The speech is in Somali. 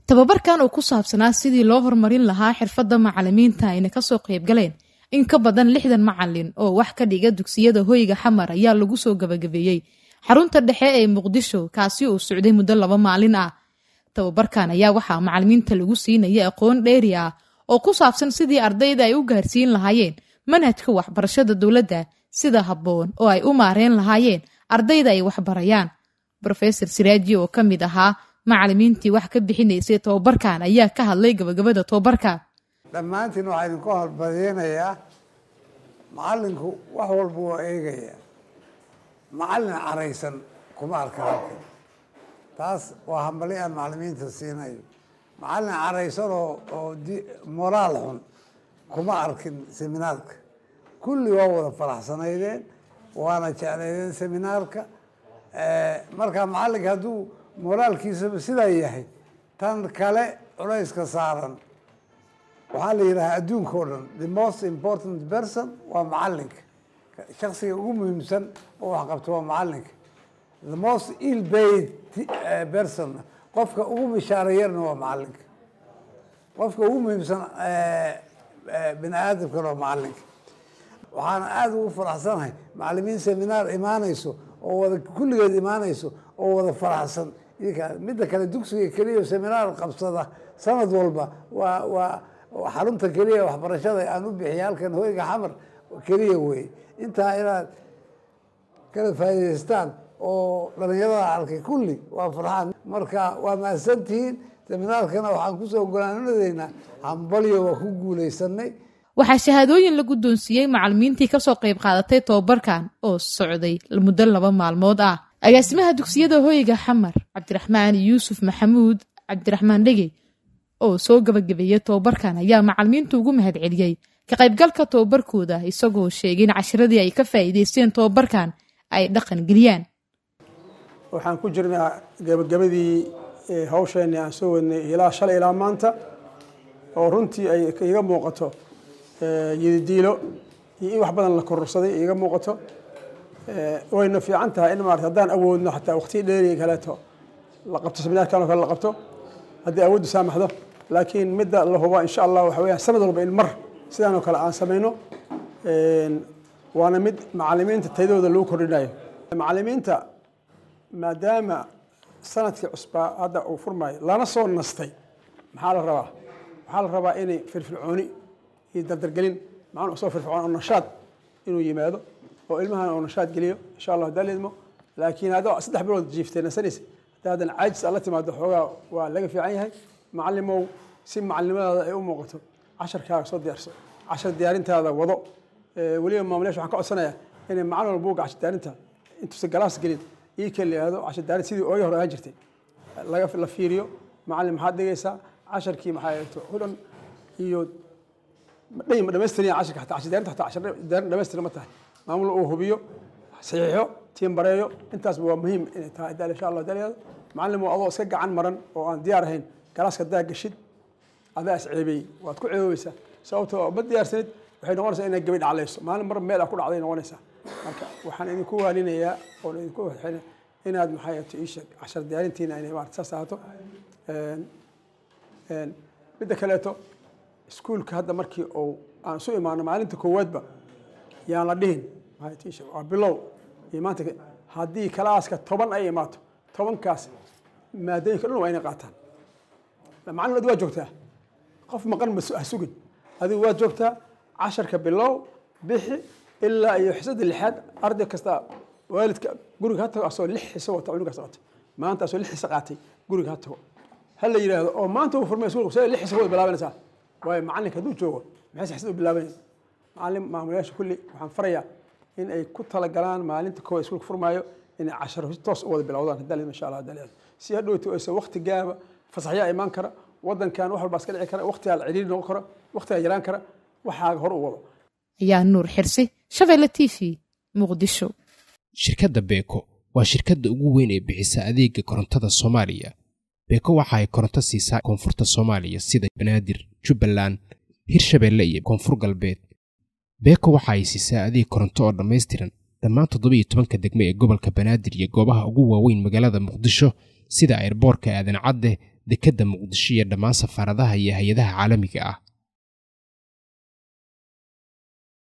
tababarkan oo ku saabsanaa sidii loo horumarin lahaa xirfadda macallimiinta ayna ka soo qayb galeen in ka badan 60 macallin oo wax ka dhiga dugsiyada hoyga xamar ayaa lagu soo gabagabeeyay xarunta dhexe ee Muqdisho kaasi oo socday muddo 2 maalin ah. tababarkan ayaa waxaa macallimiinta lagu siinayay aqoon dheeri ah oo ku saabsan sidii ardayda ay u gaarsiin lahaayeen manhajka waxbarashada dawladda sida habboon oo ay u maareen lahaayeen ardayda ay wax barayaan. Professor Siraaji oo ka mid ahaa macallimiintii wax ka bixinaysay tababarkan ayaa ka hadlay gabagabada tababarka. dhammaantiin waxaan ku halbadeenayaa macallinku wax walba oo eegaya macallin caraysan kuma arkaan taas waa hambali aan macallimiinta siinayo macallin caraysan oo moraal xun kuma arkin seminaarka kulli waa wada faraxsanaydeen waana jeclaydeen seminaarka marka macallinka hadduu moraalkiisaba sidaa yahay tan kale culayska saaran waxaa la yidhahaa adduunka oo dhan the most important person waa macallinka shaksiga ugu muhiimsan oo wax qabto waa macallinka the most ill paid person qofka ugu mishaarayarna waa macallinka qofka ugu muhiimsan bini aadamkana waa macallinka waxaan aada ugu faraxsanahay macallimiin seminaar imaanayso oo wada kulligeed imaanayso oo wada faraxsan midda kale dugsiga keliya seminaar qabsada sanad walba waa xarunta keliya waxbarashada aan u bixiya halkan hoyga xamar keliya wey intaa inaad kala faa'iidaystaan oo dhalinyarada arkay kulli waa farxaan marka waa mahadsantihiin seminaarkana waxaan kusoo go'aaninadeynaa hambalyo waa ku guulaysanay. waxaa shahaadooyin la guddoonsiiyey macallimiintii ka soo qayb qaadatay tababarkan oo socday muddo 2 maalmood ah. agaasimaha dugsiyada hoyga xamar Cabdiraxmaan Yuusuf Maxamuud Cabdiraxmaan Dhege oo soo gabagabeeyay tababarkan ayaa macallimiintu ugu mahadceliyay ka qaybgalka tababarkooda isagoo sheegay in casharadii ay ka faa'iideysteen tababarkan ay dhaqan geliyaan. waxaan ku jirnaa gabagabadii hawsheena aan soo wadnay ilaa shalay ilaa maanta oo runtii ay iga muuqato yidiilo iyo in wax badan la kororsaday iga muuqato wayna fiican tahay in maartay haddaan awoodno xataa waqti dheeri kaleeto la qabto seminaarkan oo kale la qabto haddii awooddu saamaxdo laakiin midda la hubo insha allah waxa weeyaan sanad walba in mar sidaan oo kale aan samayno waana mid macallimiinta taydooda lagu kordhinayo macallimiinta maadaama sanadkii cusbaa hadda uu furmayo lana soo nastay maxaa la rabaa waxaa la rabaa inay firfircooni iyo dardargelin macallin soo firfircoon oo nashaad inuu yimaado oo ilmahan oo nashaad geliyo insha allah daleedmo laakiin hadda 3 bilood jiiftay nasanaysa hadaan caajis alla timaado xoogaa waa laga fiican yahay macallimow si macallimadaada ay u muuqato casharkaaga soo diyaarso cashar diyaarintaada wado waliba maamulayaasha waxaan ka codsanayaa inay macallin walba uga cashar diyaarinta intuusan galaas gelin ii kala yidhaahdo cashar diyaarin sidii ooga hor ahaan jirtay la fiiriyo macallin maxaad dhigaysaa casharkii maxaa eegto hudhan iyo ma dhammaystirin casharka xataa cashar diyaarinta xataa cashar diyaarin dhammaystirin ma tahay maamul uu hubiyo saxiixo tiim bareeyo intaasba waa muhiim inay tahay daal insha allah daleedo macallin adoo iska gacan maran oo aan diyaar ahayn galaaska daa gashid adaa isceebay waad ku ceebeysaa sababtoo ma diyaarsanid waxay noqonaysaa inaad gabadh dhalayso maalin mar meel ku dhacday noqonaysaa marka waxaan idinku waalinayaa oo idinku waxayna inaad maxay tahay isha cashar diyaarintiina inay maartay saas ahaato midda kaleeto iskuulka hadda markii oo aan soo imaano maalinta koowaadba yaan la dhihin maxay tahay isha waa bilow iyo maanta haddii kalaaska 10 ay imaato 10kaas maadooyinka dhan waa inay qaataan macallin waa joogtaa qof maqan ma sugin adigu waa joogtaa casharka bilow bixi ilaa iyo xisada lixaad arday kasta waalidka guriga ha tago asoo 6 xiso wata cunugaas wata maanta asoo 6 xiso qaatay guriga ha tago hal la yiraahdo oo maanta uu furmay iskuulka soo 6 xiso wada bilaabanaysaa way macallinka haduu joogo maxay xisada bilaabanaysaa macallin maamulayaasha kulli waxaan farayaa in ay ku tala galaan maalinta koowaad iskuulka furmaayo in cashar toos u wada bilowdaan dalil insha Allah dalil si hadhowto aysan waqti gaaba fasaxya iman kara wadankan wax walba iska dhici kara waqti aan ciriir noqon kara waqti aan yaraan kara waxa hor u wado ayaa Nuur Xirsi Shabeelle TV Muqdisho. shirkadda Beko waa shirkadda ugu weyn ee bixisa adeega korontada Soomaaliya. Beko waxa ay koronto siisaa koonfurta Soomaaliya sida Banaadir, Jubbaland, Hirshabeelle iyo Koonfur Galbeed. Beko waxa ay siisaa adeeg koronto oo dhameystiran dhammaan 17 degmo ee gobolka Banaadir iyo goobaha ugu waaweyn magaalada Muqdisho sida airportka Aadan Cadde, dekedda muqdisho iyo dhammaan safaaradaha iyo hay-adaha caalamiga ah